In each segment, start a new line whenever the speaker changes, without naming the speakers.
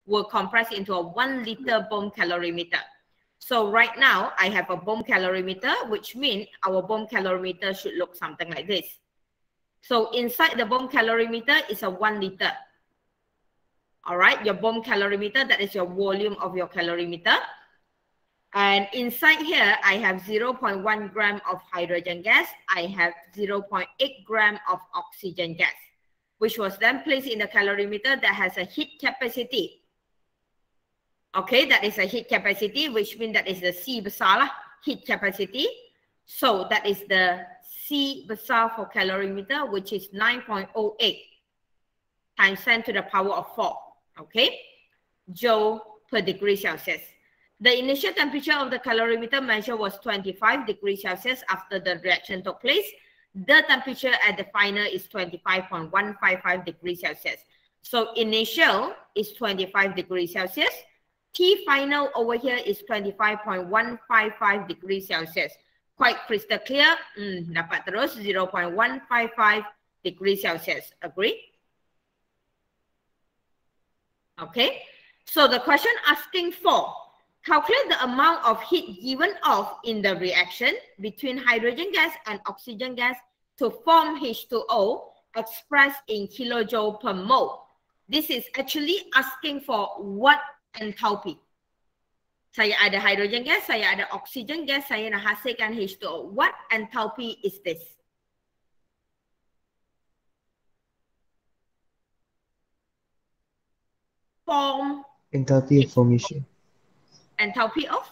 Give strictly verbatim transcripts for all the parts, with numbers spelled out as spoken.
will compress into a one liter bomb calorimeter. So right now, I have a bomb calorimeter, which means our bomb calorimeter should look something like this. So inside the bomb calorimeter is a one liter. All right, your bomb calorimeter, that is your volume of your calorimeter. And inside here, I have zero point one gram of hydrogen gas. I have zero point eight gram of oxygen gas, which was then placed in the calorimeter that has a heat capacity. Okay, that is a heat capacity, which means that is the C besar lah, heat capacity. So that is the C besar for calorimeter, which is nine point zero eight times ten to the power of four. Okay, joule per degree Celsius. The initial temperature of the calorimeter measure was twenty-five degrees Celsius after the reaction took place. The temperature at the final is twenty-five point one five five degrees Celsius. So initial is twenty-five degrees Celsius. T final over here is twenty-five point one five five degrees Celsius. Quite crystal clear. Hmm, dapat terus zero point one five five degrees Celsius. Agree? Okay. So the question asking for, calculate the amount of heat given off in the reaction between hydrogen gas and oxygen gas to form H two O expressed in kilojoule per mole. This is actually asking for what enthalpy. Saya ada hydrogen gas, saya ada oxygen gas, saya nak hasilkan H two O. What enthalpy is this? Form.
Enthalpy of formation.
Enthalpy of?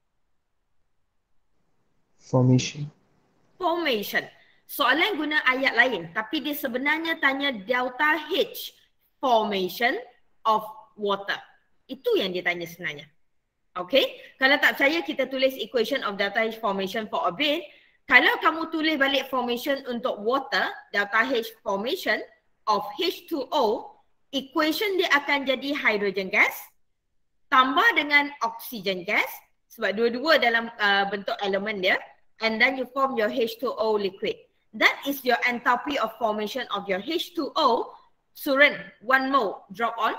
Formation.
Formation. Soalan guna ayat lain, tapi dia sebenarnya tanya delta H formation of water. Itu yang dia tanya sebenarnya. Okay, kalau tak percaya kita tulis equation of delta H formation for a bit. Kalau kamu tulis balik formation untuk water, delta H formation of H two O, equation dia akan jadi hydrogen gas tambah dengan oxygen gas sebab dua-dua dalam uh, bentuk elemen dia, and then you form your H two O liquid. That is your enthalpy of formation of your H two O. Suren, one mole, drop on.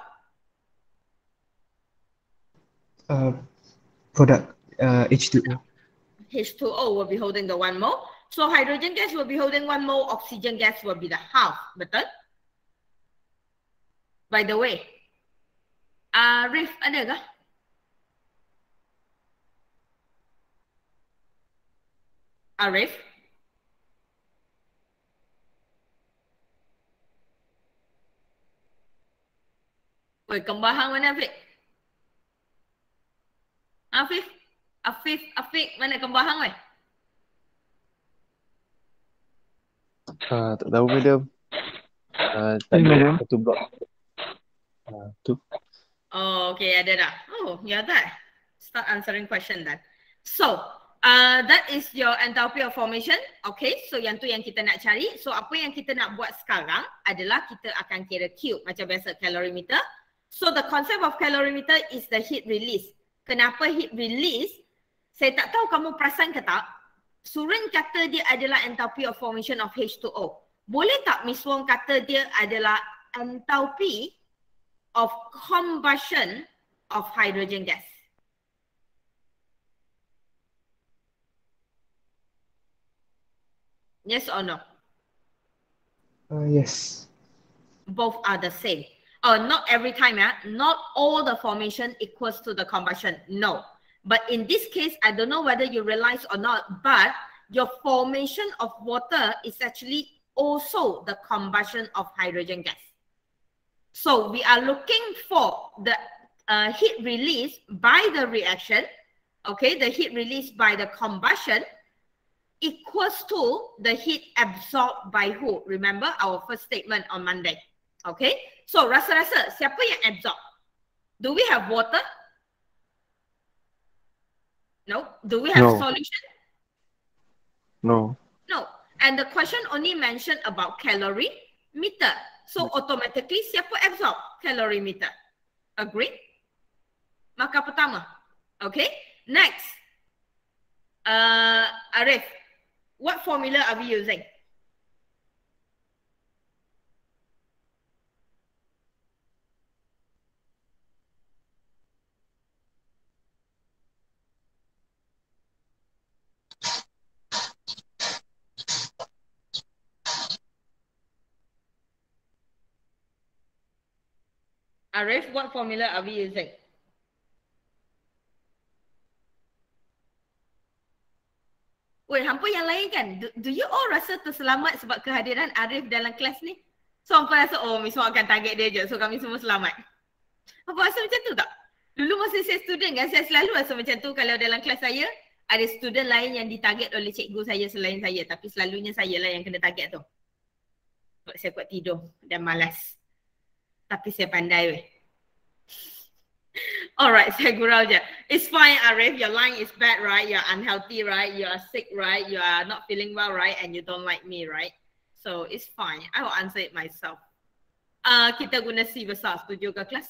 Uh, product uh, H two O.
H two O will be holding the one mole. So hydrogen gas will be holding one mole, oxygen gas will be the half. Betul? By the way, Arif ada kah? Arif? Oi, kembahang mana Afif? Afif? Afif, Afif, mana kembahang weh?
Uh, tak tahu madam. Uh, tak ada satu blok. Uh, tu.
Oh, okay, ada dah. Oh, ya dah. Start answering question then. So, uh, that is your enthalpy of formation. Okay, so yang tu yang kita nak cari. So, apa yang kita nak buat sekarang adalah kita akan kira Q macam biasa calorimeter. So, the concept of calorimeter is the heat release. Kenapa heat release? Saya tak tahu kamu perasan ke tak? Suren kata dia adalah enthalpy of formation of H two O. Boleh tak Miss Wong kata dia adalah enthalpy of combustion of hydrogen gas? Yes or no?
Uh, yes.
Both are the same. Oh, not every time, yeah? Not all the formation equals to the combustion. No. But in this case, I don't know whether you realize or not, but your formation of water is actually also the combustion of hydrogen gas. So we are looking for the uh, heat release by the reaction, okay, the heat release by the combustion equals to the heat absorbed by who? Remember our first statement on Monday, okay? So rasa-rasa siapa yang absorb? Do we have water? No. Do we have
No.
solution?
No.
No. And the question only mentioned about calorimeter. So automatically siapa absorb? Calorimeter. Agree? Maka pertama. Okay. Next. Uh, Arif, what formula are we using? Arif, what formula are we using? Weh, hampa yang lain kan? Do, do you all rasa terselamat sebab kehadiran Arif dalam kelas ni? So, hampa rasa, oh, Miss Wan akan target dia je. So, kami semua selamat. Hampa rasa macam tu tak? Dulu masa saya student kan, saya selalu rasa macam tu kalau dalam kelas saya, ada student lain yang ditarget oleh cikgu saya selain saya. Tapi selalunya saya lah yang kena target tu. Sebab saya kuat tidur dan malas. Tapi saya pandai weh. Alright, saya gurau je. It's fine, Arif. Your line is bad, right? You're unhealthy, right? You are sick, right? You are not feeling well, right? And you don't like me, right? So it's fine. I will answer it myself. Uh, kita guna C besar. Setuju ke kelas?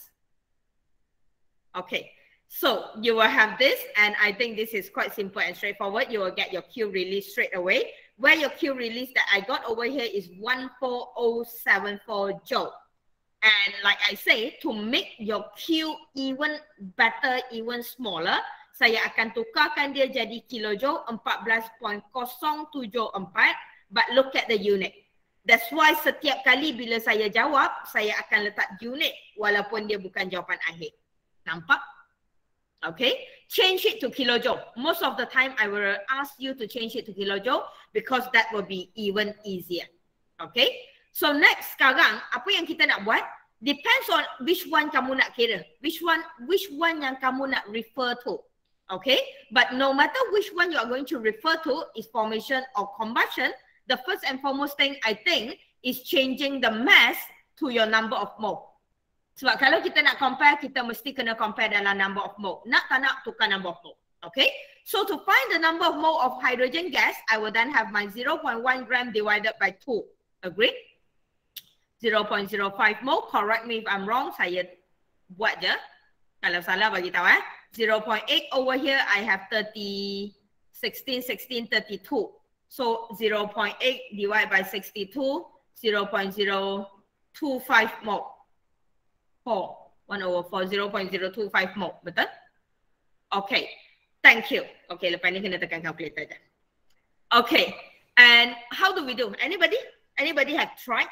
Okay. So you will have this, and I think this is quite simple and straightforward. You will get your Q release straight away. Where your Q release that I got over here is one four zero seven four joule. And like I say, to make your Q even better, even smaller, saya akan tukarkan dia jadi kilojoule empat belas perpuluhan kosong tujuh empat. But look at the unit. That's why setiap kali bila saya jawab, saya akan letak unit walaupun dia bukan jawapan akhir. Nampak? Okay. Change it to kilojoule. Most of the time, I will ask you to change it to kilojoule because that will be even easier. Okay. So next sekarang, apa yang kita nak buat? Depends on which one kamu nak kira. Which one, which one yang kamu nak refer to. Okay. But no matter which one you are going to refer to is formation or combustion, the first and foremost thing I think is changing the mass to your number of mole. Sebab kalau kita nak compare, kita mesti kena compare dalam number of mole. Nak tak nak tukar number of mole. Okay. So to find the number of mole of hydrogen gas, I will then have my zero point one gram divided by two. Agree? zero point zero five mole. Correct me if I'm wrong. Saya buat je. Kalau salah bagi tahu eh. zero point eight over here I have thirty, sixteen, sixteen, thirty-two. So zero point eight divided by sixty-two, zero point zero two five mole. four, one over four, zero point zero two five mole. Betul? Okay. Thank you. Okay, lepas ni kena tekan calculator je. Okay. And how do we do? Anybody? Anybody have tried?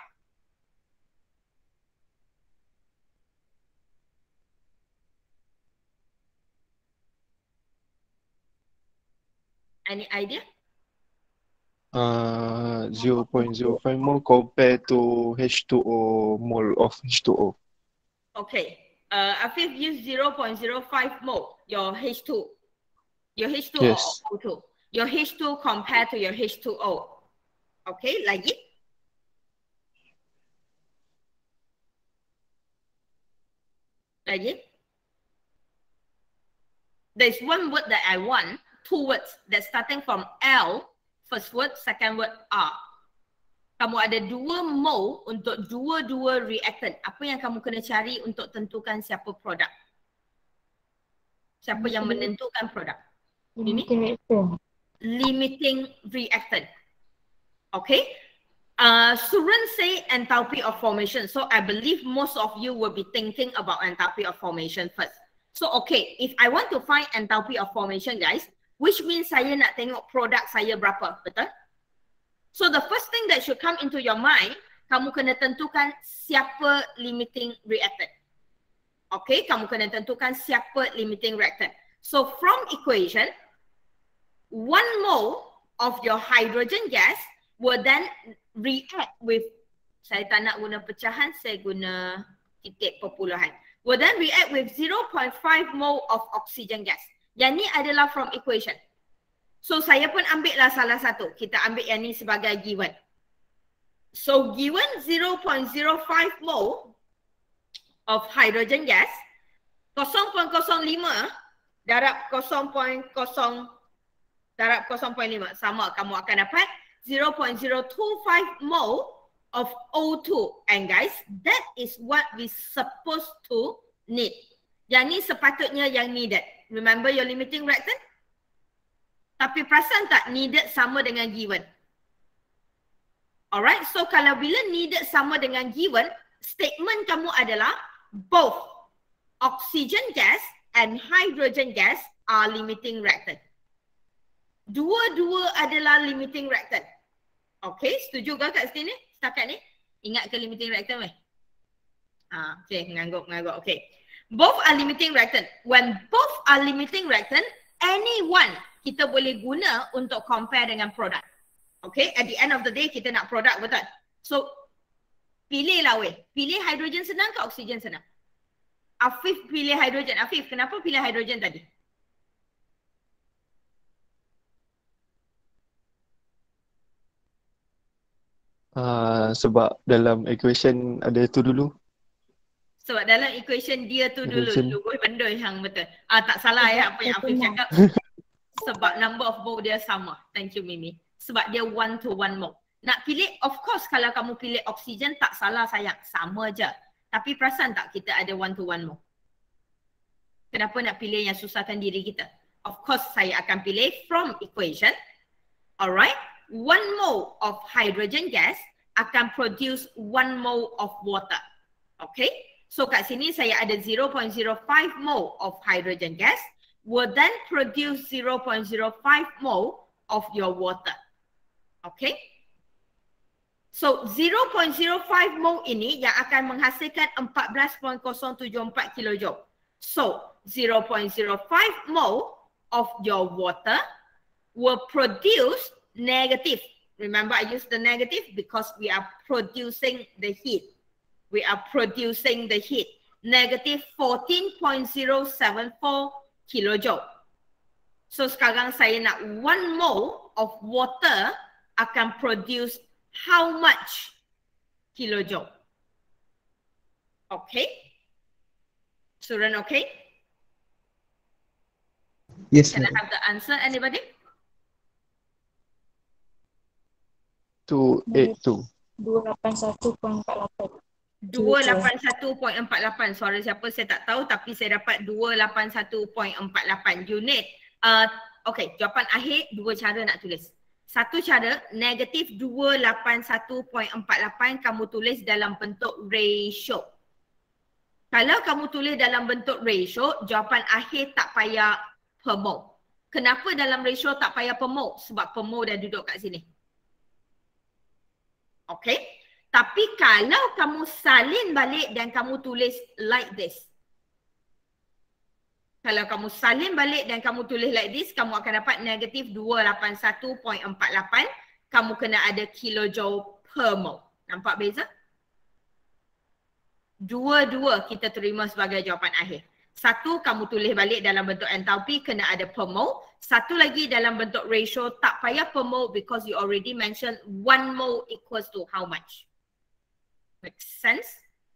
Any idea?
Uh, zero point zero five mole compared to H two O mole of H two O.
Okay. Uh, Afif use zero point zero five mole, your H two. Your H two O,
Yes.
O two. Your H two compared to your H two O. Okay, lagi? Lagi? There's one word that I want, two words that's starting from L, first word, second word R. Kamu ada dua mole untuk dua-dua reactant. Apa yang kamu kena cari untuk tentukan siapa produk? Siapa yang menentukan produk? Ini? Limiting reactant. Okay. Uh, Suren say enthalpy of formation. So I believe most of you will be thinking about enthalpy of formation first. So okay, if I want to find enthalpy of formation guys, which means saya nak tengok produk saya berapa, betul? So the first thing that should come into your mind, kamu kena tentukan siapa limiting reactant. Okay, kamu kena tentukan siapa limiting reactant. So from equation, one mole of your hydrogen gas will then react with, saya tak nak guna pecahan, saya guna titik perpuluhan. Will then react with zero point five mole of oxygen gas. Yang ni adalah from equation. So saya pun ambil lah salah satu. Kita ambil yang ni sebagai given. So given zero point zero five mole of hydrogen gas, zero point zero lima darab zero point zero darab zero point lima sama, kamu akan dapat zero point zero two five mole of O two. And guys, that is what we supposed to need. Yang ni sepatutnya yang needed. Remember your limiting reactant? Tapi perasan tak needed sama dengan given? Alright, so kalau bila needed sama dengan given, statement kamu adalah both oxygen gas and hydrogen gas are limiting reactant. Dua-dua adalah limiting reactant. Okay, setuju ke kat sini? Setakat ni? Ingat ke limiting reactant weh? Ah, okay, ngangguk, ngangguk. Okay. Both are limiting reactant. When both are limiting reactant, any one kita boleh guna untuk compare dengan produk. Okay, at the end of the day kita nak produk, betul? So, pilihlah weh. Pilih hidrogen senang ke oksigen senang? Afif pilih hidrogen. Afif, kenapa pilih hidrogen tadi?
Uh, sebab dalam equation ada tu dulu.
Sebab dalam equation dia tu dulu,
Equation.
lugoi benda yang betul. Ah, tak salah ya apa yang Afif cakap. Sebab number of mole dia sama. Thank you Mimi. Sebab dia one to one mole. Nak pilih, of course kalau kamu pilih oksigen tak salah sayang. Sama je. Tapi perasan tak kita ada one to one mole? Kenapa nak pilih yang susahkan diri kita? Of course saya akan pilih from equation. Alright. One mole of hydrogen gas akan produce one mole of water. Okay. So kat sini saya ada zero point zero five mole of hydrogen gas will then produce zero point zero five mole of your water. Okay. So zero point zero five mole ini yang akan menghasilkan empat belas perpuluhan kosong tujuh empat kilojoule. So zero point zero five mole of your water will produce negative. Remember I use the negative because we are producing the heat. We are producing the heat. Negative fourteen point zero seven four kilojoule. So sekarang saya nak one mole of water akan produce how much kilojoule? Okay. Suran, okay?
Yes,
Can I
ma'am.
have the answer, anybody?
two eight two.
dua lapan satu perpuluhan empat lapan.
dua lapan satu perpuluhan empat lapan. Suara siapa saya tak tahu tapi saya dapat dua lapan satu perpuluhan empat lapan unit. Uh, okay, jawapan akhir dua cara nak tulis. Satu cara, negatif dua lapan satu perpuluhan empat lapan kamu tulis dalam bentuk ratio. Kalau kamu tulis dalam bentuk ratio, jawapan akhir tak payah per mole. Kenapa dalam ratio tak payah per mole? Sebab per mole dah duduk kat sini. Okay. Tapi kalau kamu salin balik dan kamu tulis like this. Kalau kamu salin balik dan kamu tulis like this, kamu akan dapat negatif dua lapan satu perpuluhan empat lapan. Kamu kena ada kilojoule per mole. Nampak beza? Dua-dua kita terima sebagai jawapan akhir. Satu, kamu tulis balik dalam bentuk enthalpy, kena ada per mole. Satu lagi dalam bentuk ratio, tak payah per mole because you already mentioned one mole equals to how much. Make sense?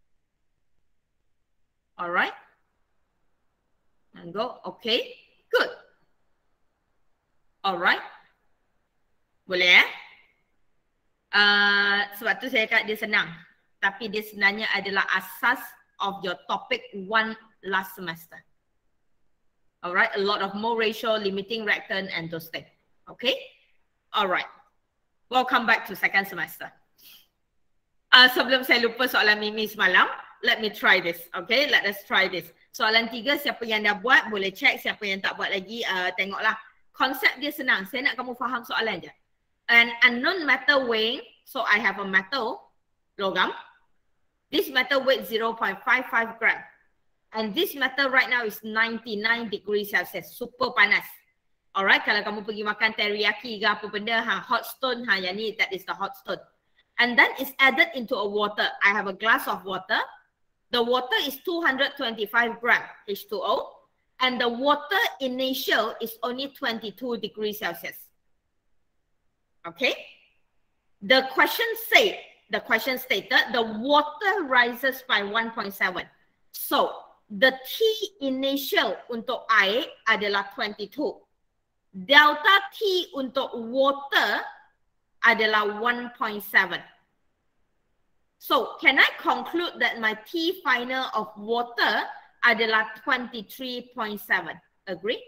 Alright. And go, okay. Good. Alright. Boleh eh? Uh, sebab tu saya kata dia senang. Tapi dia sebenarnya adalah asas of your topic one last semester. Alright, a lot of mole ratio, limiting reactant and those things. Okay? Alright. Welcome back to second semester. Uh, sebelum saya lupa soalan Mimi semalam, let me try this. Okay, let us try this. Soalan tiga, siapa yang dah buat boleh check, siapa yang tak buat lagi uh, tengoklah. Konsep dia senang, saya nak kamu faham soalan je. An unknown metal weighing, so I have a metal, logam. This metal weighs zero point five five gram. And this metal right now is ninety-nine degrees Celsius. Super panas. Alright, kalau kamu pergi makan teriyaki ke apa benda, ha, hot stone, ha, yang ni, that is the hot stone. And then it's added into a water. I have a glass of water. The water is two hundred twenty-five gram H two O. And the water initial is only twenty-two degrees Celsius. Okay? The question said, the question stated, the water rises by one point seven. So, the T initial untuk air adalah twenty-two. Delta T untuk water adalah one point seven. So, can I conclude that my T final of water adalah twenty-three point seven? Agree?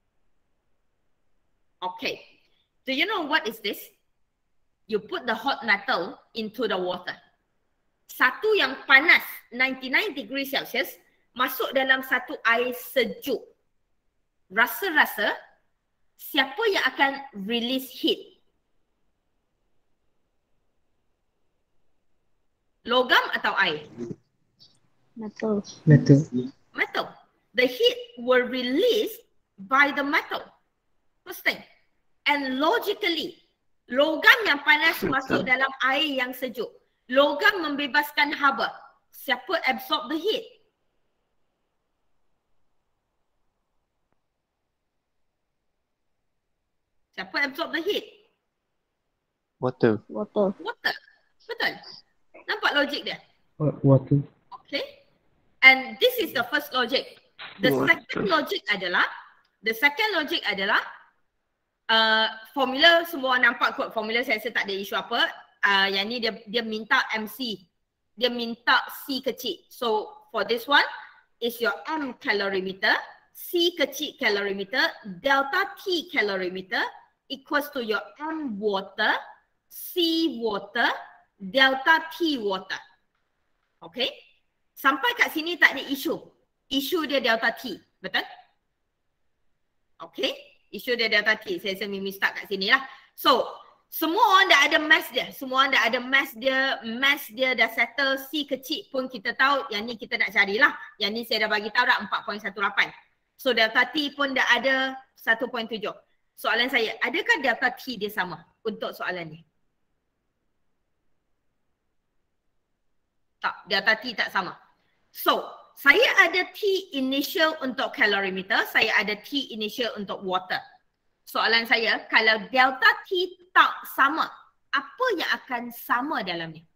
Okay. Do you know what is this? You put the hot metal into the water. Satu yang panas, ninety-nine degrees Celsius, masuk dalam satu air sejuk. Rasa-rasa, siapa yang akan release heat? Logam atau air?
Metal.
Metal.
Metal. The heat were released by the metal. First thing. And logically, logam yang panas masuk dalam air yang sejuk. Logam membebaskan haba. Siapa absorb the heat? Siapa absorb the heat?
Water.
Water.
Water. Betul? Nampak logik dia?
Wa- Water.
Okay. And this is the first logic. The
Water.
second logic adalah, the second logic adalah, uh, formula semua orang nampak kot formula, saya rasa tak ada isu apa. Uh, yang ni dia dia minta M C. Dia minta C kecil. So for this one is your M calorimeter, C kecil calorimeter, delta T calorimeter equals to your M water, C water, delta T water. Okay. Sampai kat sini tak ada isu. Isu dia delta T. Betul? Okay. Isu dia delta T. Saya rasa Mimi start kat sini lah. So, semua orang dah ada mass dia. Semua orang dah ada mass dia. Mass dia dah settle. C kecil pun kita tahu. Yang ni kita nak carilah. Yang ni saya dah bagi tahu dah empat perpuluhan satu lapan. So, delta T pun dah ada satu perpuluhan tujuh. Soalan saya, adakah delta T dia sama untuk soalan ni? Tak, delta T tak sama. So, saya ada T initial untuk calorimeter, saya ada T initial untuk water. Soalan saya, kalau delta T tak sama, apa yang akan sama dalam ni?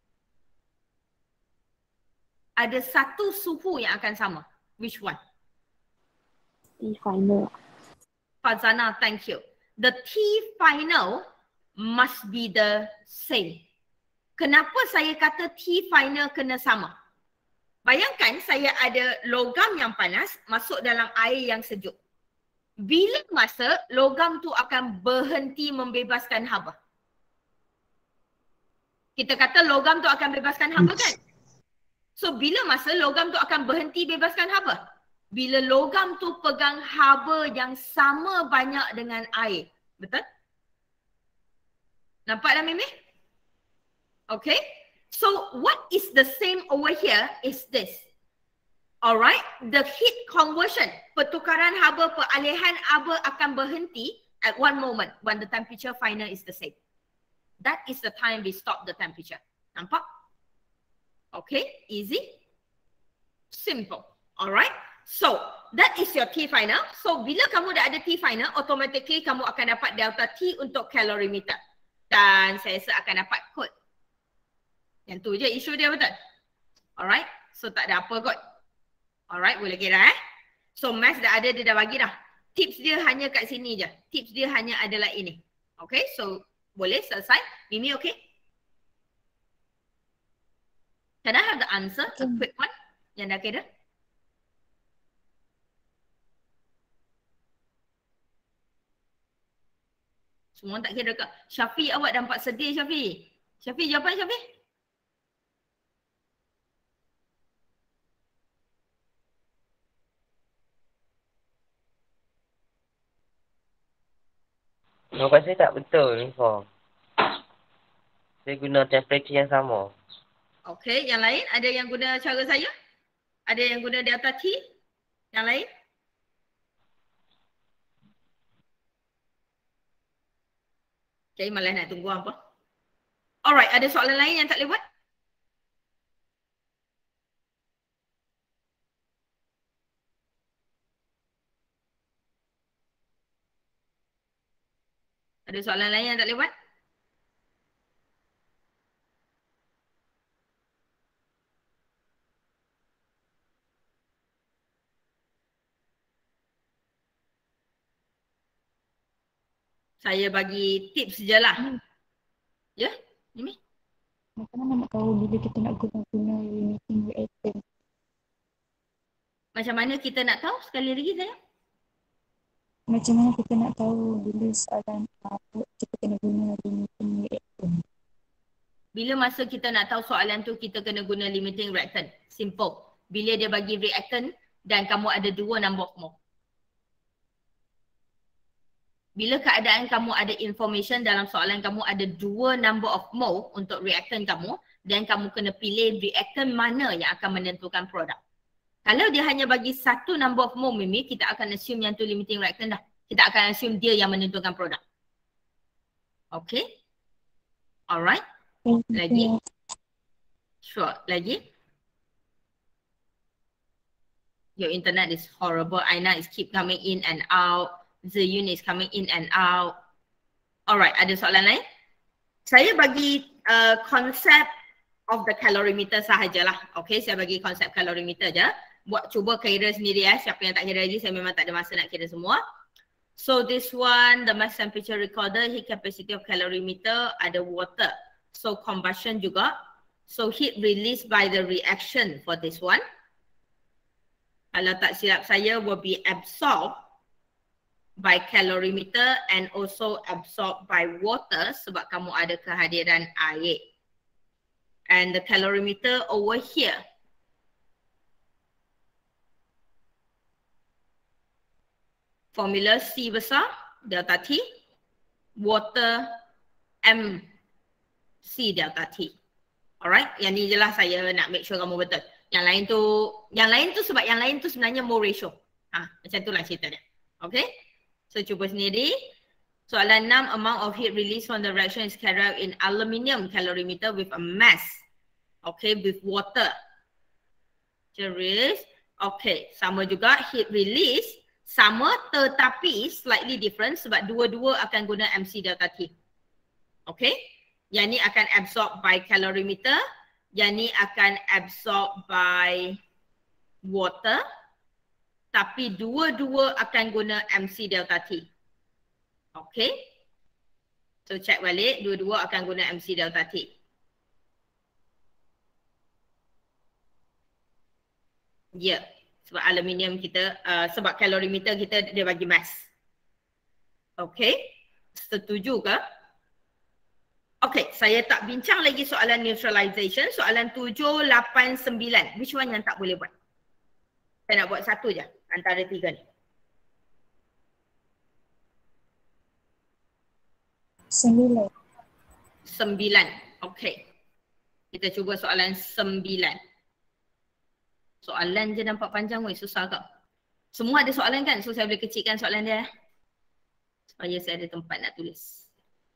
Ada satu suhu yang akan sama. Which one?
T final.
Fazana, thank you. The T final must be the same. Kenapa saya kata T final kena sama? Bayangkan saya ada logam yang panas masuk dalam air yang sejuk. Bila masa logam tu akan berhenti membebaskan haba? Kita kata logam tu akan bebaskan haba kan? So bila masa logam tu akan berhenti bebaskan haba? Bila logam tu pegang haba yang sama banyak dengan air. Betul? Nampak dah Mimi? Okay. So what is the same over here is this. Alright, the heat conversion, pertukaran haba, peralihan haba akan berhenti at one moment when the temperature final is the same. That is the time we stop the temperature. Nampak? Okay, easy. Simple. Alright, so that is your T final. So bila kamu dah ada T final, automatically kamu akan dapat delta T untuk calorimeter. Dan saya rasa akan dapat code. Yang tu je isu dia, betul? Alright, so tak ada apa kot. Alright, boleh kira eh. So math dah ada, dia dah bagi dah. Tips dia hanya kat sini je. Tips dia hanya adalah ini. Okay, so boleh selesai. Mimi okay? Can I have the answer? A quick one. Yang dah kira? Semua tak kira ke? Syafiq, awak nampak sedih Syafiq. Syafiq, jawapan Syafiq?
Jawapan saya tak betul ni form. Saya guna temperature yang sama.
Okey, yang lain ada yang guna cara saya? Ada yang guna delta T? Yang lain? Okay, malah nak tunggu apa? Alright, ada soalan lain yang tak boleh buat? Ada soalan lain yang tak boleh buat? Saya bagi tips je lah.
Hmm.
Ya, Mimi?
Macam mana nak tahu bila kita nak guna-guna limiting reactant?
Macam mana kita nak tahu? Sekali lagi saya.
Macam mana kita nak tahu bila soalan apa kita kena guna limiting reactant?
Bila masa kita nak tahu soalan tu kita kena guna limiting reactant? Simple. Bila dia bagi reactant dan kamu ada dua number of mole. Bila keadaan kamu ada information dalam soalan kamu ada dua number of mole untuk reactant kamu, dan kamu kena pilih reactant mana yang akan menentukan produk. Kalau dia hanya bagi satu number of mole, Mimi, kita akan assume yang tu limiting reactant dah. Kita akan assume dia yang menentukan produk. Okay? Alright? Lagi? Sure. Lagi? Your internet is horrible. Aina is keep coming in and out. Zayun is coming in and out. Alright, ada soalan lain? Saya bagi uh, konsep of the calorimeter sahajalah. Okay, saya bagi konsep calorimeter je. Buat cuba kira sendiri ya. Siapa yang tak kira lagi, saya memang tak ada masa nak kira semua. So this one, the mass temperature recorder, heat capacity of calorimeter, ada water. So combustion juga. So heat released by the reaction for this one. Kalau tak silap saya, will be absorbed by calorimeter and also absorbed by water sebab kamu ada kehadiran air. And the calorimeter over here. Formula C besar, delta T. Water M C delta T. Alright, yang ni je lah saya nak make sure kamu betul. Yang lain tu, yang lain tu sebab yang lain tu sebenarnya mole ratio. Ha, macam tu lah cerita dia. Okay? So cuba sendiri. Soalan enam, amount of heat released from the reaction is carried out in aluminium calorimeter with a mass. Okay, with water. Serius. Okay, sama juga heat release. Sama tetapi slightly different sebab dua-dua akan guna M C delta T. Okay. Yang ni akan absorb by calorimeter. Yang ni akan absorb by water. Tapi dua-dua akan guna M C delta T. Okay. So check balik, dua-dua akan guna M C delta T. Ya, yeah. Sebab aluminium kita, uh, sebab calorimeter kita dia bagi mass. Okay, setuju ke? Okay, saya tak bincang lagi soalan neutralization. Soalan tujuh, lapan, sembilan. Which one yang tak boleh buat? Saya nak buat satu je antara tiga ni.
Sembilan.
Sembilan. Okay. Kita cuba soalan sembilan. Soalan je nampak panjang weh, susah kak. Semua ada soalan kan? So saya boleh kecilkan soalan dia. Supaya saya ada tempat nak tulis.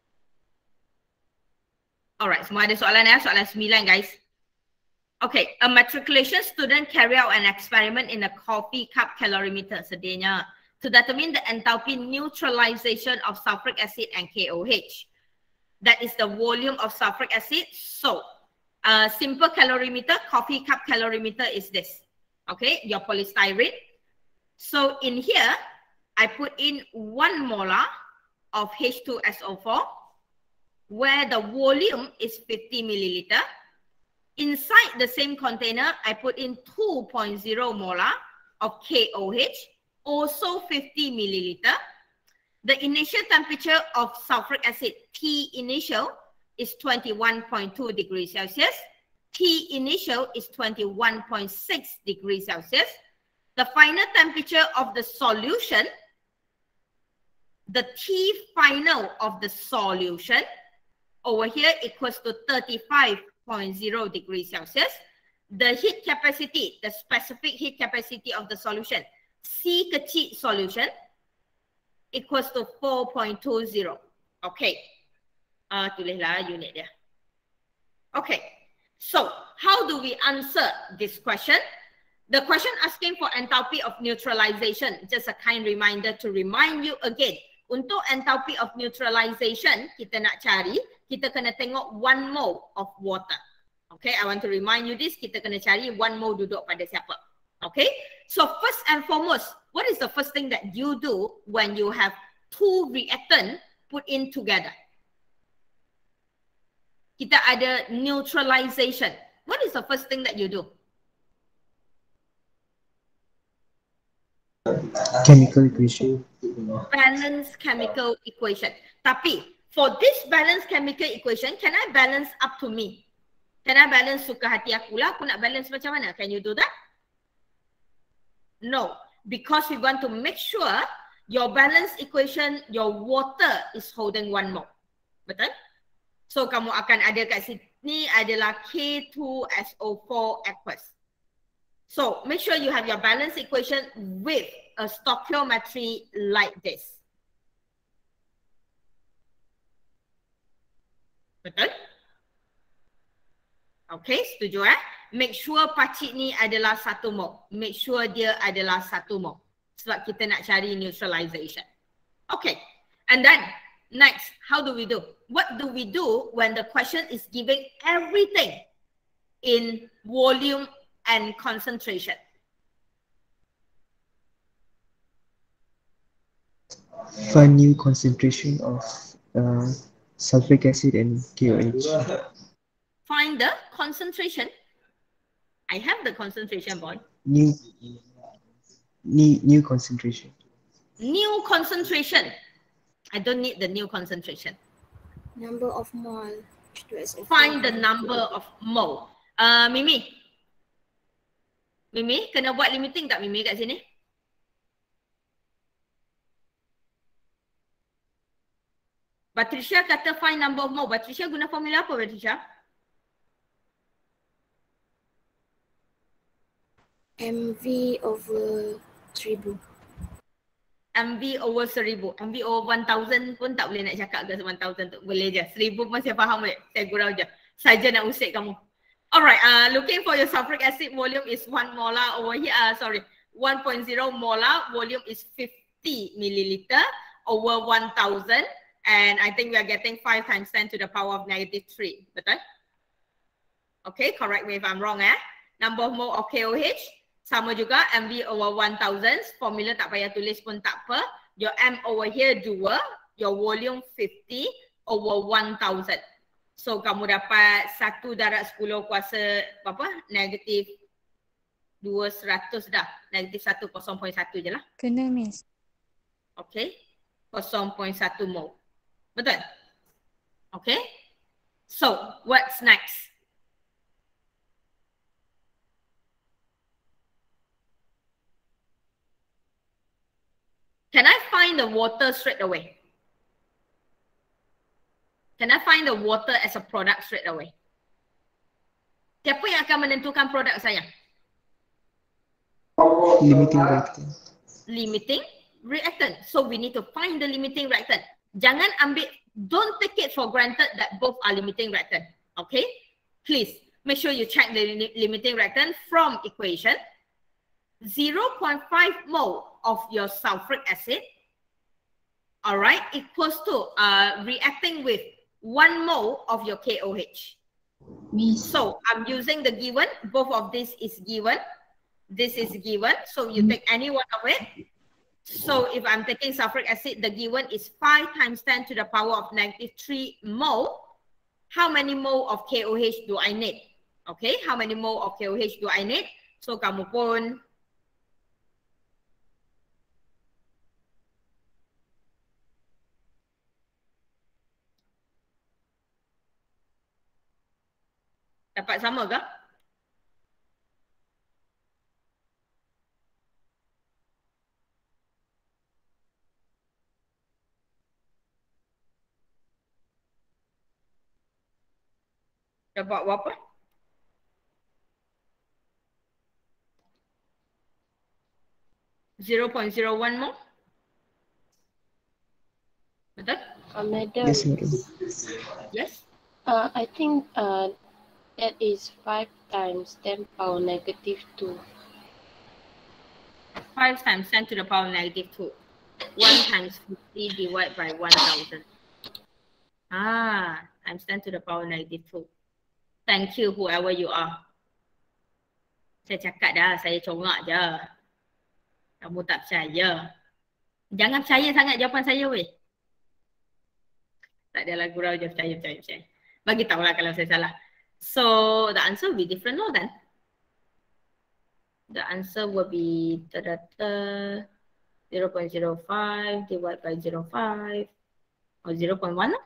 Alright, semua ada soalan ya. Soalan sembilan guys. Okay, a matriculation student carry out an experiment in a coffee cup calorimeter, sedihnya, to determine the enthalpy neutralization of sulfuric acid and K O H. That is the volume of sulfuric acid. So, a simple calorimeter, coffee cup calorimeter is this. Okay, your polystyrene. So in here, I put in one molar of H two S O four, where the volume is fifty milliliter. Inside the same container, I put in two point zero molar of K O H, also fifty milliliter. The initial temperature of sulfuric acid, T initial, is twenty-one point two degrees Celsius. T initial is twenty-one point six degrees Celsius. The final temperature of the solution, the T final of the solution, over here equals to thirty-five point zero degrees Celsius. The heat capacity, the specific heat capacity of the solution, C kecil solution, equals to four point two zero. Okay. Uh, tulislah unit dia. Okay. So, how do we answer this question? The question asking for enthalpy of neutralization, just a kind reminder to remind you again. Untuk enthalpy of neutralization, kita nak cari, kita kena tengok one mole of water. Okay, I want to remind you this, kita kena cari one mole duduk pada siapa. Okay, so first and foremost, what is the first thing that you do when you have two reactant put in together? Kita ada neutralization. What is the first thing that you do?
Chemical equation.
Balance chemical equation. Tapi for this balance chemical equation, can I balance up to me? Can I balance suka hati aku lah? Aku nak balance macam mana? Can you do that? No, because we want to make sure your balance equation, your water is holding one mole. Betul? So kamu akan ada kat sini adalah K two S O four aqueous. So make sure you have your balance equation with a stoichiometry like this. Betul? Okay, setuju eh? Make sure pacik ni adalah satu mole. Make sure dia adalah satu mole. Sebab kita nak cari neutralization. Okay, and then next, how do we do? What do we do when the question is giving everything in volume and concentration?
Find new concentration of uh, sulfuric acid and K O H.
Find the concentration. I have the concentration, boy.
New, new, new concentration.
New concentration. I don't need the new concentration.
Number of mole.
Find the number of mole. Uh, Mimi. Mimi, kena buat limiting tak Mimi kat sini? Patricia kata find number of mole. Patricia guna formula apa, Patricia?
M V over seribu.
M V over seribu. M V over one thousand pun tak boleh nak cakap ke one thousand tu. Boleh je. Seribu pun saya faham boleh. Saya gurau je. Saja nak usik kamu. Alright, uh, looking for your sulfuric acid volume is one molar over here. Uh, sorry, one point zero molar. Volume is fifty milliliter over one thousand. And I think we are getting five times ten to the power of negative three. Betul? Okay, correct me if I'm wrong eh. Number of mole of K O H. Sama juga M V over one thousand. Formula tak payah tulis pun tak apa. Your M over here dua. Your volume fifty over one thousand. So kamu dapat satu darab sepuluh kuasa apa? Negatif dua seratus dah. Negatif satu, kosong perpuluhan satu je lah.
Kena miss.
Okay. kosong perpuluhan satu mole. Betul? Okay. So what's next? Can I find the water straight away? Can I find the water as a product straight away? Siapa yang akan menentukan produk saya?
Limiting reactant.
Limiting reactant. So we need to find the limiting reactant. Jangan ambil, don't take it for granted that both are limiting reactant. Okay? Please make sure you check the li limiting reactant from equation. zero point five mole of your sulfuric acid, all right, equals to uh, reacting with one mole of your K O H.
Miss.
So I'm using the given, both of this is given, this is given, so you take any one of it. So if I'm taking sulfuric acid, the given is five times ten to the power of negative three mole. How many mole of K O H do I need? Okay, how many mole of K O H do I need? So kamu pun dapat sama ke? Dapat berapa? zero point zero one mole? Betul?
Uh, madam,
Yes, madam.
Yes?
uh, I think uh, that is five times ten power negative two.
five times ten to the power negative two. one times fifty divided by one thousand. Ah, times ten to the power negative two. Thank you, whoever you are. Saya cakap dah, saya congak je. Kamu tak percaya. Jangan percaya sangat jawapan saya, weh. Tak adalah gurau je, percaya, percaya, percaya. Bagi tahulah kalau saya salah. So, the answer will be different now then. The answer will be zero point zero five divided by zero point five or zero point one.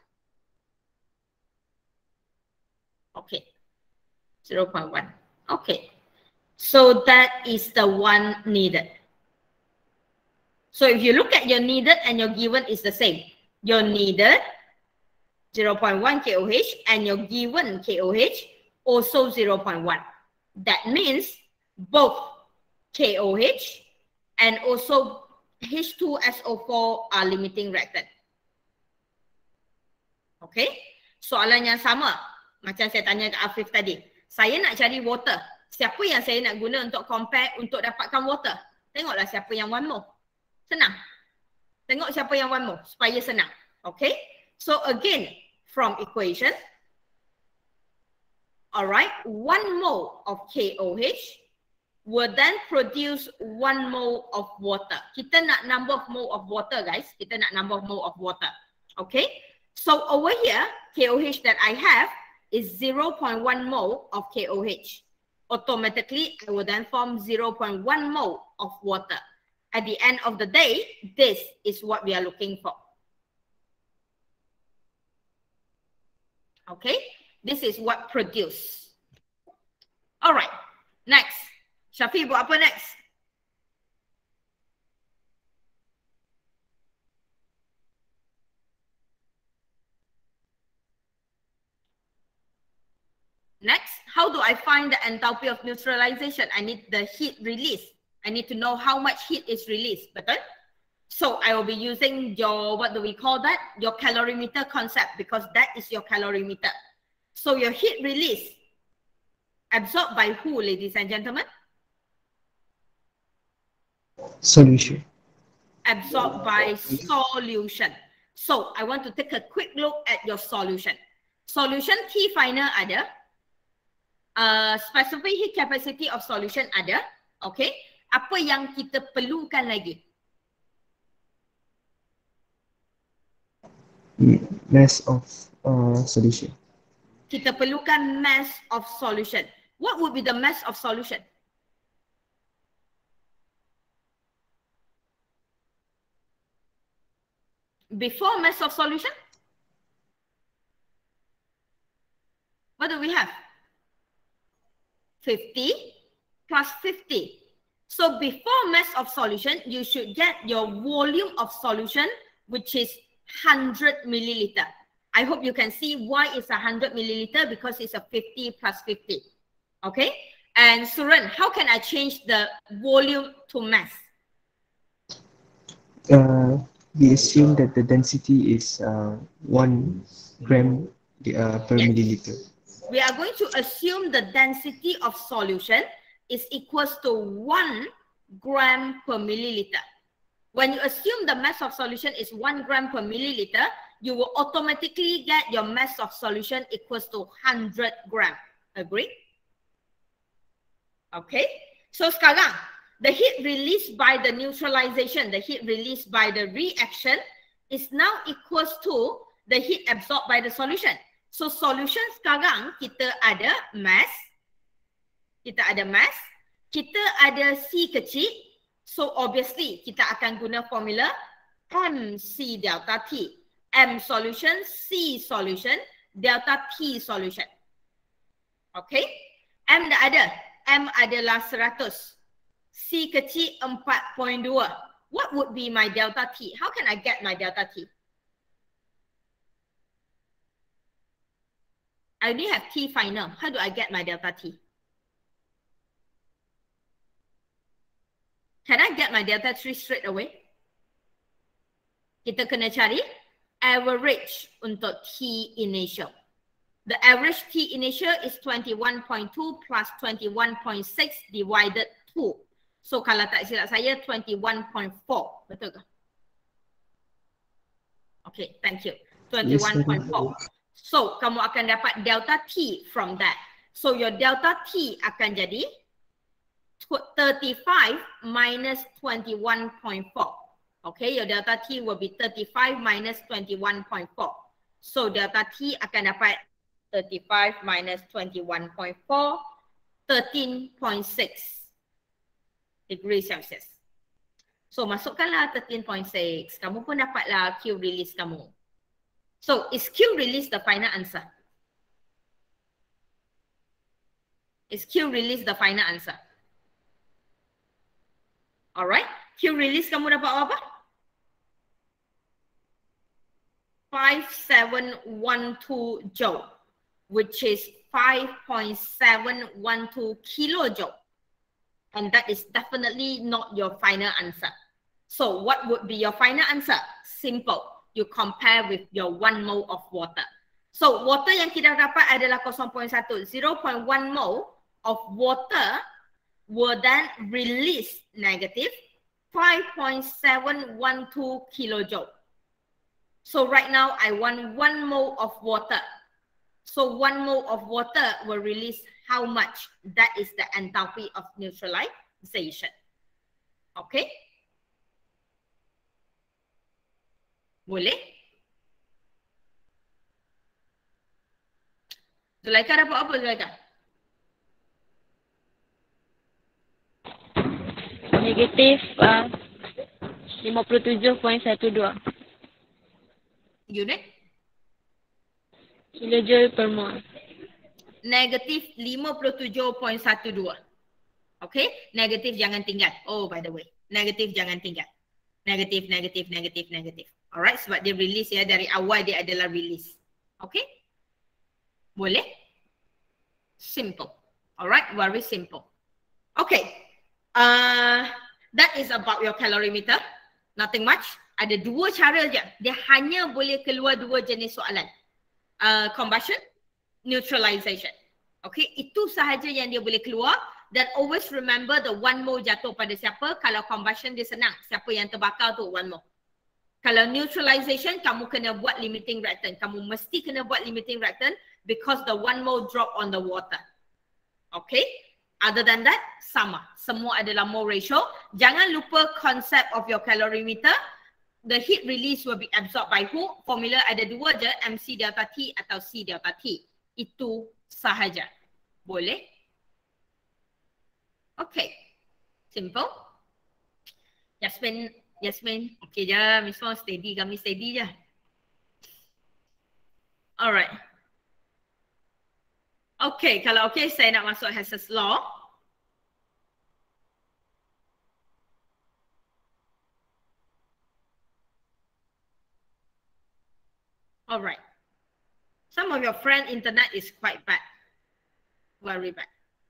Okay, zero point one. Okay, so that is the one needed. So if you look at your needed and your given is the same. Your needed zero point one K O H and your given K O H also zero point one. That means both K O H and also H two S O four are limiting reactant. Okay, soalan yang sama macam saya tanya ke Afif tadi. Saya nak cari water. Siapa yang saya nak guna untuk compare untuk dapatkan water? Tengoklah siapa yang one mole. Senang. Tengok siapa yang one mole supaya senang. Okay, so again from equation, alright, one mole of K O H will then produce one mole of water. Kita nak number of mole of water, guys. Kita nak number of mole of water. Okay, so over here, K O H that I have is zero point one mole of K O H. Automatically, I will then form zero point one mole of water. At the end of the day, this is what we are looking for. Okay, this is what produce. All right, next. Syafiq buat apa next? Next, how do I find the enthalpy of neutralization? I need the heat release. I need to know how much heat is released, betul? So I will be using your, what do we call that? Your calorimeter concept, because that is your calorimeter. So your heat release absorbed by who, ladies and gentlemen?
Solution.
Absorbed by solution. So I want to take a quick look at your solution. Solution T final ada. Uh, specific heat capacity of solution ada. Okay. Apa yang kita perlukan lagi?
Mass of uh, solution.
Kita perlukan mass of solution. What would be the mass of solution? Before mass of solution? What do we have? fifty plus fifty. So before mass of solution, you should get your volume of solution, which is one hundred milliliter. I hope you can see why it's one hundred milliliter, because it's a fifty plus fifty. Okay? And Suran, how can I change the volume to mass?
Uh, we assume that the density is uh, one gram uh, per
Yes.
milliliter.
We are going to assume the density of solution is equals to one gram per milliliter. When you assume the mass of solution is one gram per milliliter, you will automatically get your mass of solution equals to one hundred gram. Agree? Okay. So sekarang, the heat released by the neutralization, the heat released by the reaction is now equals to the heat absorbed by the solution. So solution sekarang kita ada mass, kita ada mass, kita ada C kecil. So obviously kita akan guna formula M C delta T. M solution, C solution, delta T solution. Okay. M dah ada. M adalah seratus. C kecil empat perpuluhan dua. What would be my delta T? How can I get my delta T? I only have T final. How do I get my delta T? Can I get my delta T straight away? Kita kena cari average untuk T initial. The average T initial is twenty-one point two plus twenty-one point six divided two. So kalau tak silap saya twenty-one point four. Betul ke? Okay, thank you. twenty-one point four. So kamu akan dapat delta T from that. So your delta T akan jadi thirty-five minus twenty-one point four. Okay, your delta T will be thirty-five minus twenty-one point four. So delta T akan dapat thirty-five minus twenty-one point four, thirteen point six degrees Celsius. So masukkanlah thirteen point six. Kamu pun dapatlah Q release kamu. So is Q release the final answer? Is Q release the final answer? Alright. Q release kamu dapat apa? five seven one two joule, which is five point seven one two kilojoule. And that is definitely not your final answer. So what would be your final answer? Simple. You compare with your one mole of water. So water yang kita dapat adalah zero point one. zero point one mole of water will then release negative five point seven one two kilojoule. So right now I want one mole of water. So one mole of water will release how much? That is the enthalpy of neutralization. Okay? Boleh? Zulaika dapat apa Zulaika?
Negatif uh, lima puluh tujuh perpuluhan satu dua.
Unit?
Kilojoule per mol.
Negatif lima puluh tujuh perpuluhan satu dua. Okay? Negatif jangan tinggal. Oh, by the way. Negatif jangan tinggal. Negatif, negatif, negatif, negatif. Alright, sebab dia release ya. Dari awal dia adalah release. Okay? Boleh? Simple. Alright, very simple. Okay. Uh, that is about your calorimeter. Nothing much. Ada dua cara je. Dia hanya boleh keluar dua jenis soalan. Uh, combustion, neutralization. Okay, itu sahaja yang dia boleh keluar. Dan always remember the one mole jatuh pada siapa. Kalau combustion dia senang. Siapa yang terbakar tu one mole. Kalau neutralization, kamu kena buat limiting reactant. Kamu mesti kena buat limiting reactant because the one mole drop on the water. Okay. Other than that, sama. Semua adalah mole ratio. Jangan lupa concept of your calorimeter. The heat release will be absorbed by who? Formula ada dua je, M C delta T atau C delta T. Itu sahaja. Boleh? Okay. Simple. Yasmin, Yasmin. Okay je, Miss Wong steady, kami steady je. Alright. Okay, kalau okay, saya nak masuk Hess's law. Alright. Some of your friend internet is quite bad. Very bad.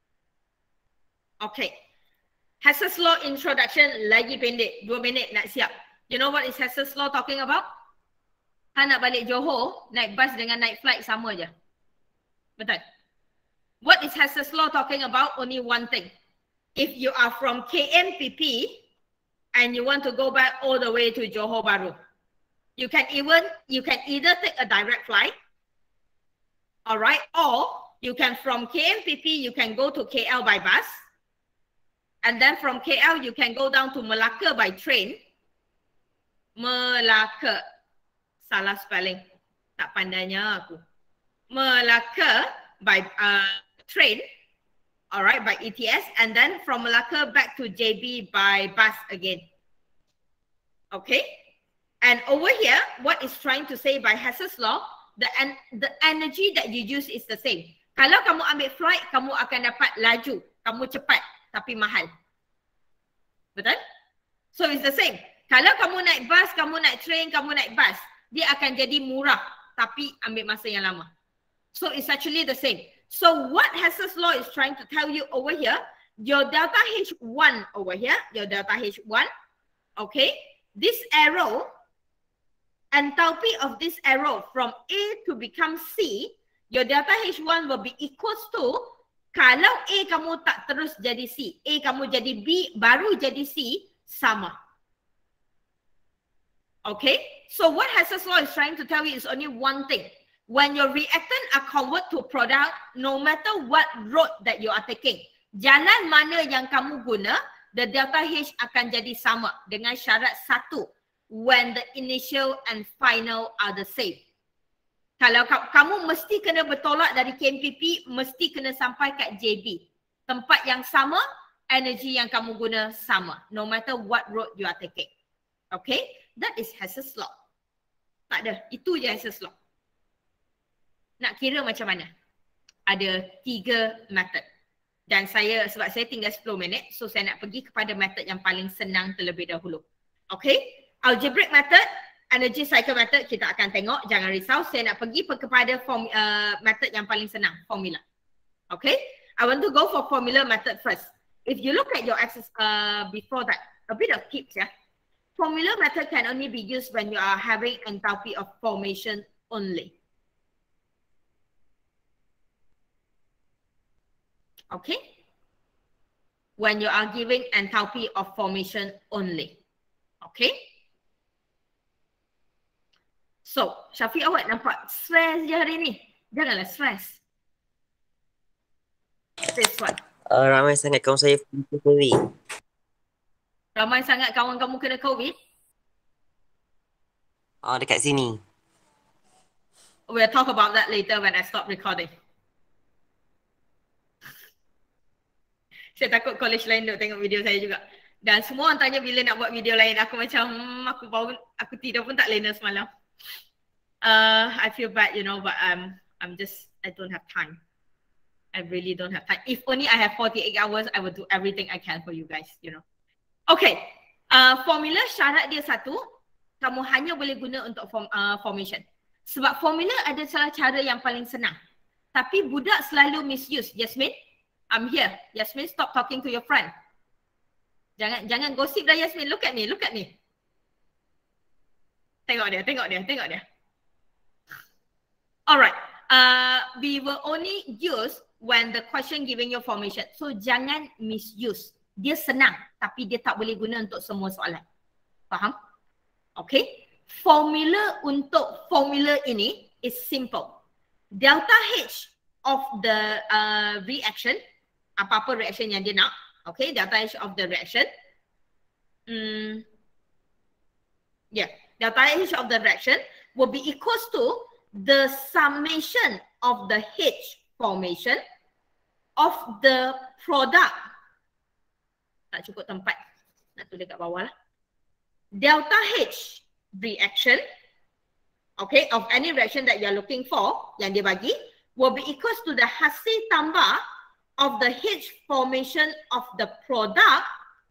Okay. Hess's law introduction lagi pendek. Dua minit nak siap. You know what is Hess's law talking about? Han nak balik Johor, naik bus dengan naik flight sama je. Betul? What is Hess's law talking about? Only one thing. If you are from K M P P and you want to go back all the way to Johor Bahru, you can even you can either take a direct flight, all right, or you can from K M P P you can go to K L by bus, and then from K L you can go down to Malacca by train. Melaka, salah spelling, tak pandainya aku. Melaka by uh, train, all right, by E T S, and then from Malacca back to J B by bus again. Okay. And over here, what is trying to say by Hess's law, the en the energy that you use is the same. Kalau kamu ambil flight, kamu akan dapat laju, kamu cepat tapi mahal. Betul? So it's the same. Kalau kamu naik bus, kamu naik train, kamu naik bus, dia akan jadi murah tapi ambil masa yang lama. So it's actually the same. So what Hess's law is trying to tell you over here, your delta H one over here, your delta H one, okay, this arrow, enthalpy of this arrow from A to become C, your delta H one will be equals to, kalau A kamu tak terus jadi C, A kamu jadi B, baru jadi C, sama. Okay, so what Hess's law is trying to tell you is only one thing. When your reactant are convert to product, no matter what road that you are taking, jalan mana yang kamu guna, the delta H akan jadi sama dengan syarat satu. When the initial and final are the same. Kalau kamu mesti kena bertolak dari K M P P, mesti kena sampai kat J B. Tempat yang sama, energy yang kamu guna sama. No matter what road you are taking. Okay? That is Hess's law. Tak ada. Itu je Hess's law. Nak kira macam mana? Ada tiga method. Dan saya, sebab saya tinggal sepuluh minit, so saya nak pergi kepada method yang paling senang terlebih dahulu. Okay, algebraic method, energy cycle method kita akan tengok, jangan risau. Saya nak pergi kepada form, uh, method yang paling senang, formula. Okay, I want to go for formula method first. If you look at your exercise uh, before that, a bit of tips, yeah. Formula method can only be used when you are having enthalpy of formation only. Okay, when you are giving enthalpy of formation only. Okay, so Syafiq, awak nampak stress je hari ni? Janganlah stress. This one.
Uh, ramai sangat kawan saya COVID.
Ramai sangat kawan kamu kena COVID?
Oh, dekat sini.
We'll talk about that later when I stop recording. Saya takut college lain duk tengok video saya juga. Dan semua orang tanya bila nak buat video lain. Aku macam, hmm, aku baru, aku tidur pun tak lena semalam. Uh, I feel bad, you know, but um, I'm just, I don't have time. I really don't have time. If only I have forty-eight hours, I will do everything I can for you guys, you know. Okay, uh, formula syarat dia satu, kamu hanya boleh guna untuk form, uh, formation. Sebab formula ada salah cara yang paling senang. Tapi budak selalu misuse. Yasmin, I'm here. Yasmin, stop talking to your friend. Jangan jangan gosip dah Yasmin. Look at me, look at me. Tengok dia, tengok dia, tengok dia. Alright, uh, we will only use when the question giving you formation. So jangan misuse. Dia senang tapi dia tak boleh guna untuk semua soalan. Faham? Okay. Formula untuk formula ini is simple. Delta H of the uh, reaction, apa-apa reaction yang dia nak, okay, delta H of the reaction, hmm, yeah, delta H of the reaction will be equals to the summation of the H formation of the product. Tak cukup tempat, nak tulis kat bawah lah. Delta H reaction, okay, of any reaction that you are looking for, yang dia bagi, will be equals to the hasil tambah of the H formation of the product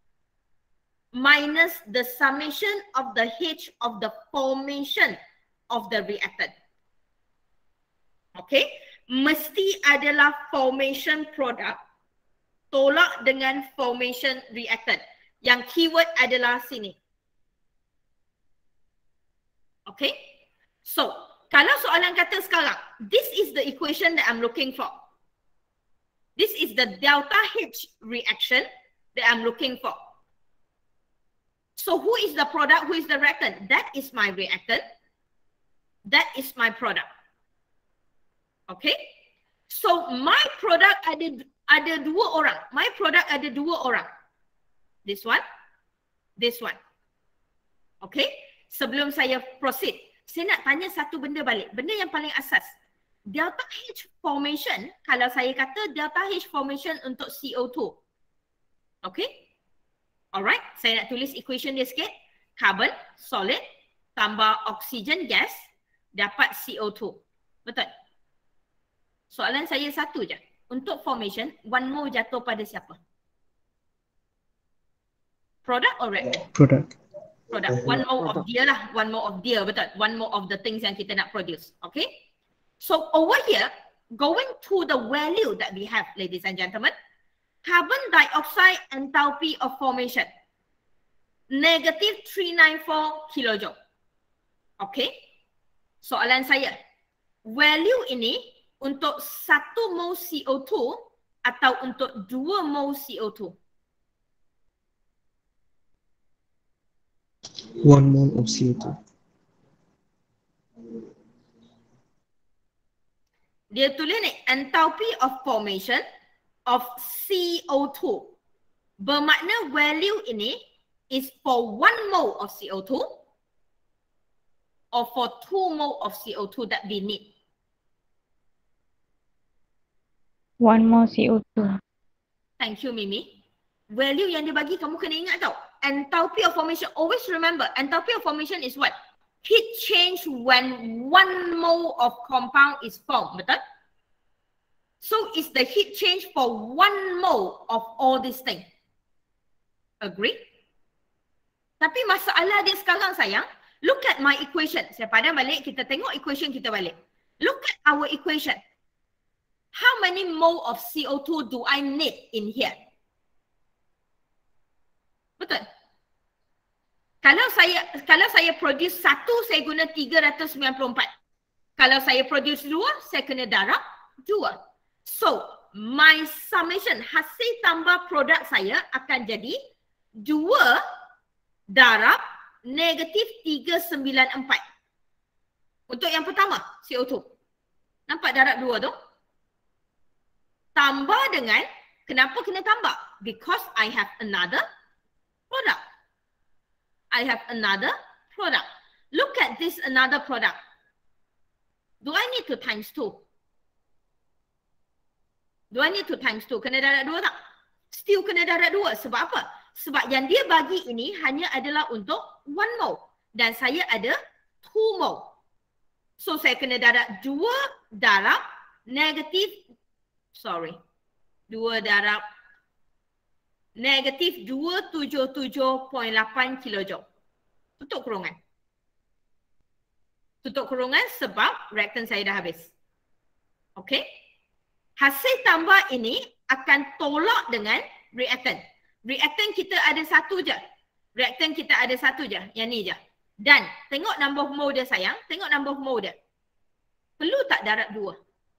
minus the summation of the H of the formation of the reactant. Okay, mesti adalah formation product tolak dengan formation reactant. Yang keyword adalah sini. Okay, so kalau soalan kata sekarang, this is the equation that I'm looking for. This is the delta H reaction that I'm looking for. So who is the product, who is the reactant? That is my reactant. That is my product. Okay, so my product ada ada dua orang. My product ada dua orang. This one, this one. Okay, sebelum saya proceed, saya nak tanya satu benda balik. Benda yang paling asas. Delta H formation, kalau saya kata delta H formation untuk C O two. Okay? Alright, saya nak tulis equation dia sikit. Carbon, solid, tambah oxygen gas, dapat C O two. Betul? Soalan saya satu je. Untuk formation, one mole jatuh pada siapa? Product or reactant?
Product.
Product. One mole of dia lah. One mole of dia, betul. One mole of the things yang kita nak produce. Okay? So over here, going to the value that we have, ladies and gentlemen, carbon dioxide enthalpy of formation, negative three hundred ninety-four kilojoule. Okay? Soalan saya, value ini untuk satu mole C O two atau untuk dua mole C O two?
One mole of C O two.
Dia tulis ni, enthalpy of formation of C O two. Bermakna value ini is for one mole of C O two or for two mole of C O two that we need.
One more C O two.
Thank you, Mimi. Value yang dia bagi kamu kena ingat tau. Enthalpy of formation, always remember, enthalpy of formation is what? Heat change when one mole of compound is formed, betul? So it's the heat change for one mole of all these things. Agree? Tapi masalah dia sekarang sayang, look at my equation. Saya padam balik, kita tengok equation kita balik. Look at our equation. How many mole of C O two do I need in here? Betul? Kalau saya kalau saya produce satu, saya guna tiga ratus sembilan puluh empat. Kalau saya produce dua, saya kena darab dua. So, my summation, hasil tambah produk saya akan jadi dua darab negatif tiga ratus sembilan puluh empat. Untuk yang pertama, C O two. Nampak darab dua tu? Tambah dengan, kenapa kena tambah? Because I have another product. I have another product. Look at this another product. Do I need to times two? Do I need to times two? Kena darab dua tak? Still kena darab dua. Sebab apa? Sebab yang dia bagi ini hanya adalah untuk one mole. Dan saya ada two mole. So saya kena darab dua darab negatif, sorry, dua darab negatif dua ratus tujuh puluh tujuh perpuluhan lapan kilojoule. Tutup kurungan. Tutup kurungan sebab reaktan saya dah habis. Okey. Hasil tambah ini akan tolak dengan reaktan. Reaktan kita ada satu je. Reaktan kita ada satu je. Yang ni je. Dan tengok number of mole dia sayang. Tengok number of mole dia. Perlu tak darab dua?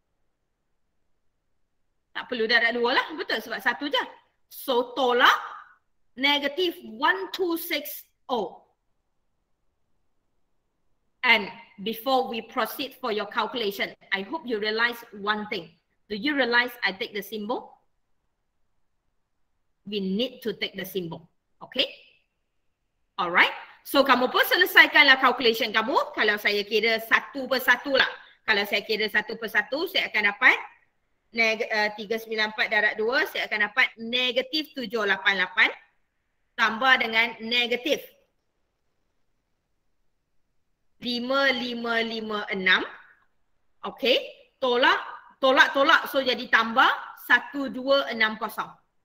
Tak perlu darab dua lah. Betul sebab satu je. So tolak negatif one two six zero. And before we proceed for your calculation, I hope you realize one thing. Do you realize I take the symbol? We need to take the symbol. Okay? Alright. So kamu pun selesaikanlah calculation kamu. Kalau saya kira satu per satu lah. Kalau saya kira satu per satu, saya akan dapat neg uh, tiga ratus sembilan puluh empat darab dua, saya akan dapat negatif tujuh ratus lapan puluh lapan tambah dengan negatif lima lima lima enam. Okey, tolak tolak tolak so jadi tambah satu dua enam kosong.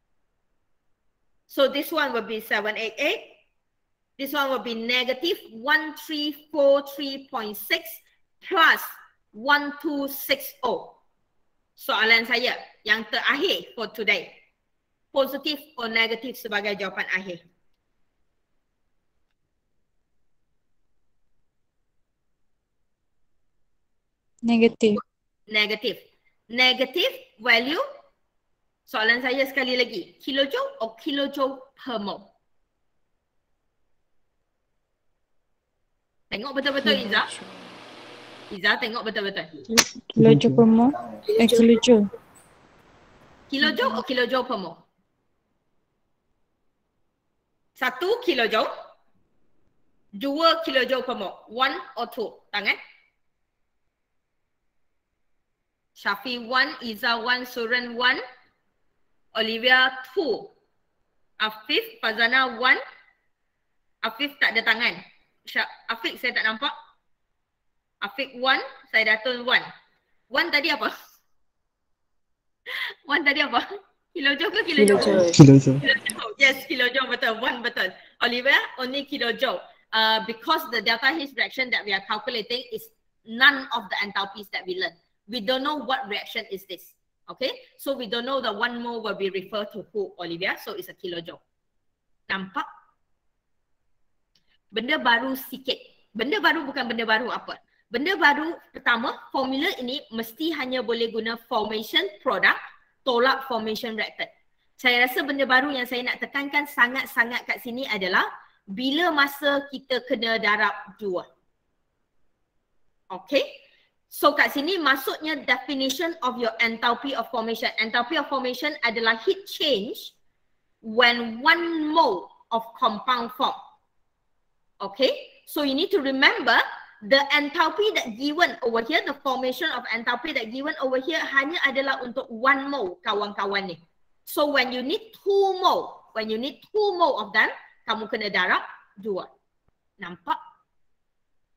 So this one will be seven eight eight. This one will be negative one three four three point six plus one two six zero. Soalan saya yang terakhir for today. Positif atau negatif sebagai jawapan akhir?
Negatif.
Negatif. Negatif value. Soalan saya sekali lagi. Kilojoule atau kilojoule per mole? Tengok betul-betul Iza. Iza tengok betul-betul.
Kilojoule per mole. Eh, kilojoule.
Kilojoule atau kilojoule per mole? Satu kilojoule. Dua kilojoule per mole. One or two. Tangan. Syafi one, Iza one, Suran one, Olivia two. Afif, Fazana one. Afif tak ada tangan. Afif saya tak nampak. Afif one, saya Datul one. One tadi apa? One tadi apa? Kilojoule ke kilojoule?
Kilojoule.
Yes, kilojoule betul. One betul. Olivia, only kilojoule. Uh, because the delta H reaction that we are calculating is none of the enthalpies that we learned. We don't know what reaction is this. Okay? So we don't know the one mole will be referred to who, Olivia. So it's a kilojoule. Nampak? Benda baru sikit. Benda baru bukan benda baru apa. Benda baru pertama, formula ini mesti hanya boleh guna formation product, tolak formation reactant. Saya rasa benda baru yang saya nak tekankan sangat-sangat kat sini adalah bila masa kita kena darab dua. Okay? So kat sini maksudnya definition of your enthalpy of formation. Enthalpy of formation adalah heat change when one mole of compound form. Okay? So you need to remember the enthalpy that given over here, the formation of enthalpy that given over here hanya adalah untuk one mole kawan-kawan ni. So when you need two mole, when you need two mole of them, kamu kena darab dua. Nampak?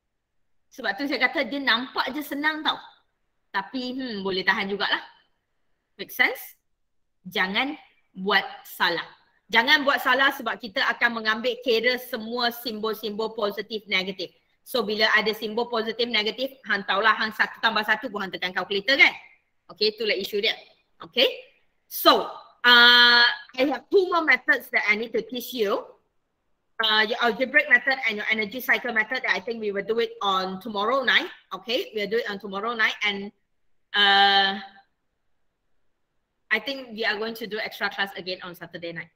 Sebab tu saya kata dia nampak je senang tau. Tapi hmm, boleh tahan jugalah. Make sense? Jangan buat salah. Jangan buat salah sebab kita akan mengambil kira semua simbol-simbol positif negatif. So bila ada simbol positif negatif, hang tahulah hang satu tambah satu pun hang tekan kalkulator kan? Okay, itulah isu dia. Okay, so uh, I have two more methods that I need to teach you. Uh, your algebraic method and your energy cycle method. I think we will do it on tomorrow night. Okay, we'll do it on tomorrow night, and uh, I think we are going to do extra class again on Saturday night.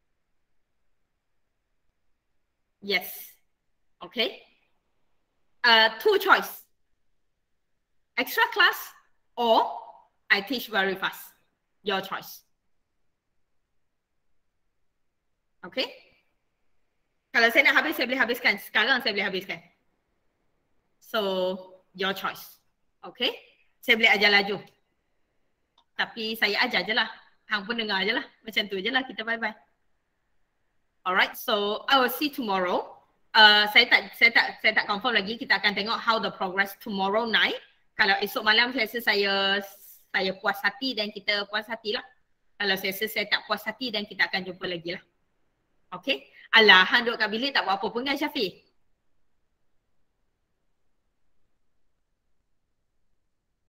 Yes. Okay. Uh, two choice. Extra class or I teach very fast. Your choice. Okay. Kalau saya nak habis, saya boleh habiskan. Sekarang saya boleh habiskan. So, your choice. Okay? Saya boleh ajar laju. Tapi saya ajar je lah. Hang pun dengar je lah. Macam tu je lah. Kita bye-bye. Alright, so I will see tomorrow. Uh, saya tak saya tak saya tak confirm lagi. Kita akan tengok how the progress tomorrow night. Kalau esok malam saya rasa saya saya puas hati dan kita puas hati lah. Kalau saya rasa saya tak puas hati dan kita akan jumpa lagi lah. Okay? Alah, hang duduk kat bilik tak buat apa pun kan Syafiq?